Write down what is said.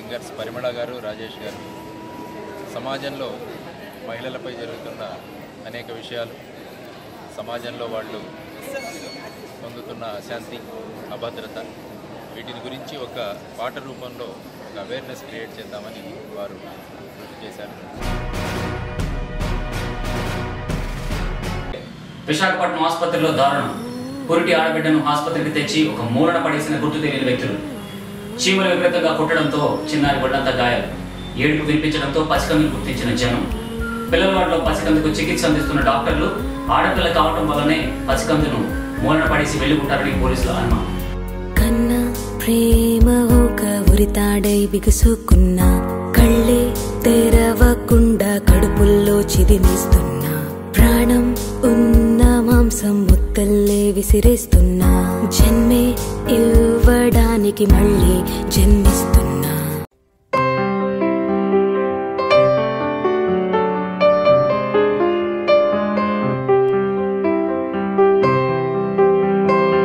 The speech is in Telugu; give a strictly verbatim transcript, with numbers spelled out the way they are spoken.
సింగర్స్ పరిమళ గారు, రాజేష్ గారు సమాజంలో మహిళలపై జరుగుతున్న అనేక విషయాలు, సమాజంలో వాళ్ళు పొందుతున్న అశాంతి, అభద్రత, వీటిని గురించి ఒక పాట రూపంలో ఒక అవేర్నెస్ క్రియేట్ చేద్దామని వారు చేశారు. విశాఖపట్నం ఆసుపత్రిలో దారుణం. పురిటి ఆడబిడ్డను ఆసుపత్రికి తెచ్చి ఒక మూలన పడేసిన గుర్తు తెలియని వ్యక్తులు. చీమలు విపరీతంగా కొట్టడంతో చిన్నారి ఒళ్ళంతా గాయాలు. ఏడుపు వినిపించడంతో పసికందును గుర్తించిన జనం. పిల్లల వార్డులో పసికందుకు చికిత్స అందిస్తున్న డాక్టర్లు ఆడపిల్ల కావటం వల్లనే పసికందును మూలన పడేసి వెళ్లి ఉంటారని పోలీసుల అనుమానం. కన్నా ప్రేమ ఒక ఉరితాడై బిగుసుకున్నా, కళ్ళే తెరవకుండా కడుపుల్లో చిదిమేస్తున్నా, ప్రాణం ఉన్న మాంసం ముత్తల్లే విసిరేస్తున్నా, జన్మే ఇవ్వడానికి మళ్ళీ జన్మిస్తున్నా.